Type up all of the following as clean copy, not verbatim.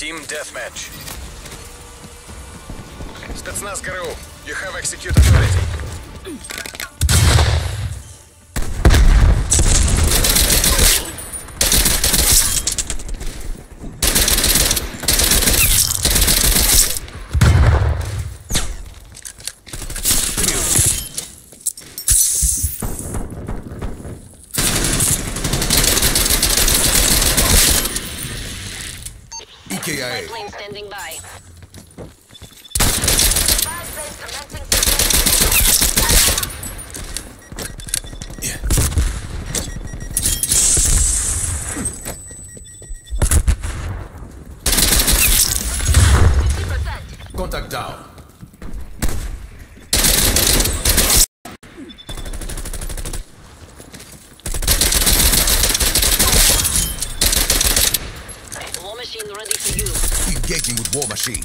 Team Deathmatch. Spetsnaz ГРУ, you have execute authority. EKIA. Plane standing by. Contact down. War machine ready for use. Engaging with war machine.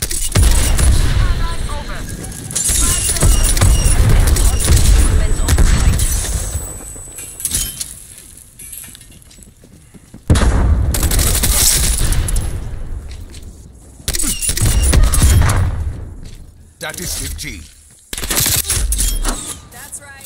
That is 5G. That's right.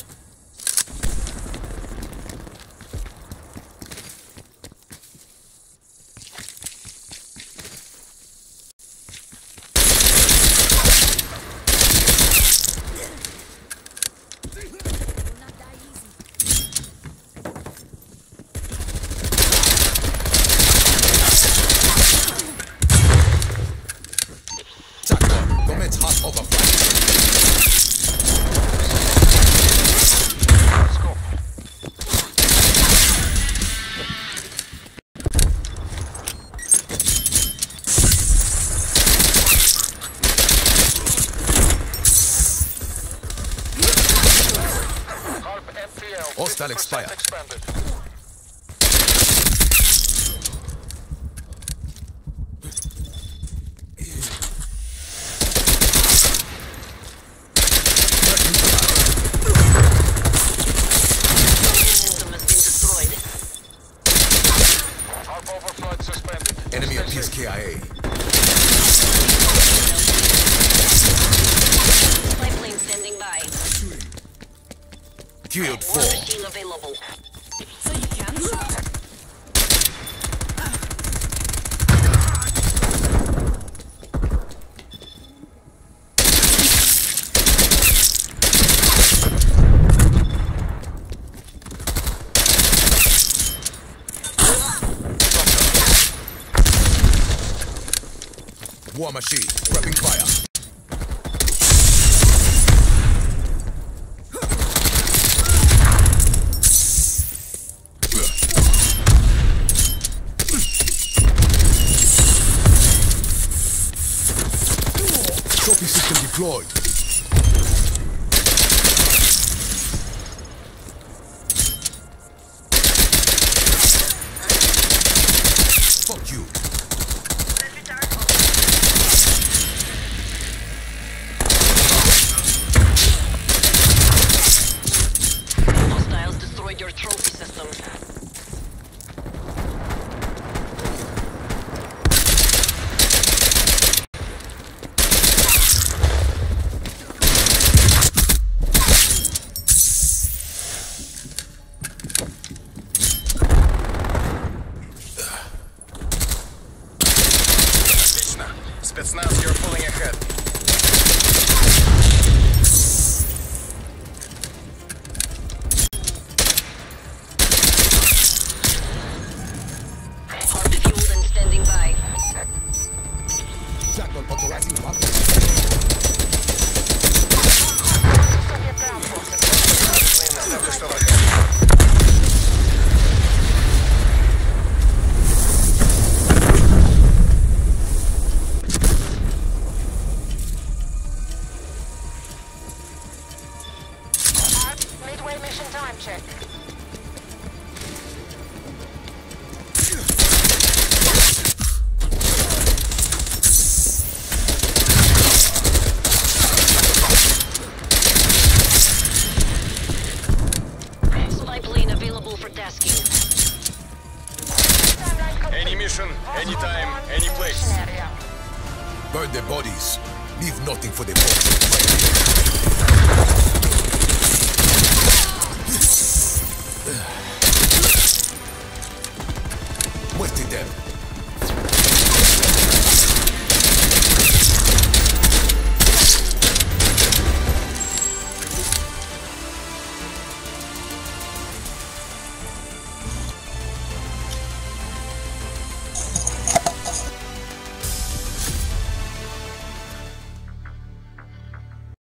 TAC-1, commence hot overflight. Hostile expired. Enemy appears KIA. Spy plane standing by. Killed War 4. machine available. So you can shoot? War machine, prepping fire. Trophy system deployed. Fuck you. Hostiles destroyed your trophy system. Отлично. Spetsnaz, you're pulling ahead. Hard fueled and standing by. Shotgun authorizing weapon. Established overhead. Midway mission time check. Spy plane available for tasking. Any mission, anytime, any place. Area. Burn their bodies. Leave nothing for their bones. Muerte them.